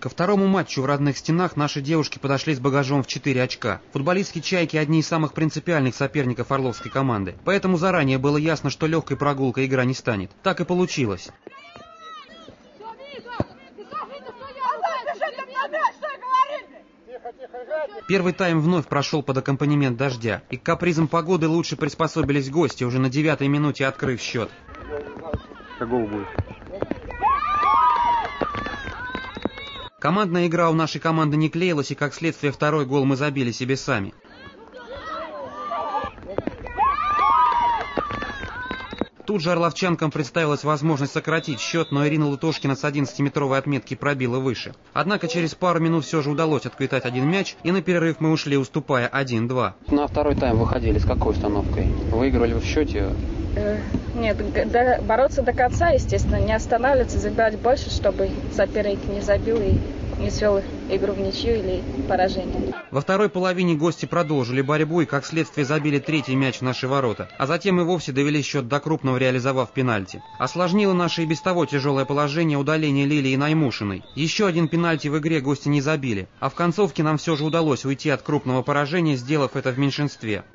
Ко второму матчу в родных стенах наши девушки подошли с багажом в 4 очка. Футболистки «Чайки» одни из самых принципиальных соперников орловской команды. Поэтому заранее было ясно, что легкой прогулкой игра не станет. Так и получилось. Первый тайм вновь прошел под аккомпанемент дождя. И к капризам погоды лучше приспособились гости, уже на 9-й минуте открыв счет. Какого будет? Командная игра у нашей команды не клеилась, и как следствие второй гол мы забили себе сами. Тут же орловчанкам представилась возможность сократить счет, но Ирина Лутошкина с 11-метровой отметки пробила выше. Однако через пару минут все же удалось отквитать один мяч, и на перерыв мы ушли, уступая 1-2. На второй тайм выходили с какой установкой? Выигрывали в счете? Нет, бороться до конца, естественно, не останавливаться, забивать больше, чтобы соперник не забил и не свел игру в ничью или поражение. Во второй половине гости продолжили борьбу и, как следствие, забили третий мяч в наши ворота, а затем и вовсе довели счет до крупного, реализовав пенальти. Осложнило наше и без того тяжелое положение удаление Лилии Наймушиной. Еще один пенальти в игре гости не забили, а в концовке нам все же удалось уйти от крупного поражения, сделав это в меньшинстве.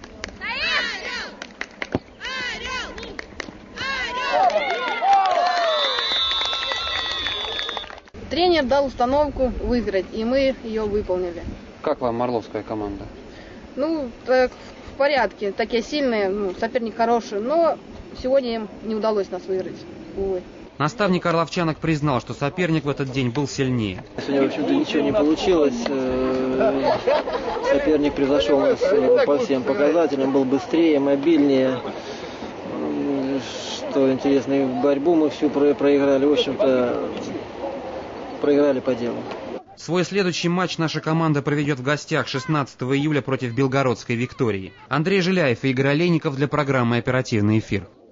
Тренер дал установку выиграть, и мы ее выполнили. Как вам орловская команда? Ну, так, в порядке, такие сильные, соперник хороший, но сегодня им не удалось нас выиграть, увы. Наставник орловчанок признал, что соперник в этот день был сильнее. Сегодня, в общем-то, ничего не получилось. Соперник превзошел нас по всем показателям, был быстрее, мобильнее. Что интересно, и борьбу мы всю проиграли, в общем-то, проиграли по делу. Свой следующий матч наша команда проведет в гостях 16 июля против Белгородской Виктории. Андрей Жиляев и Игорь Олейников для программы «Оперативный эфир».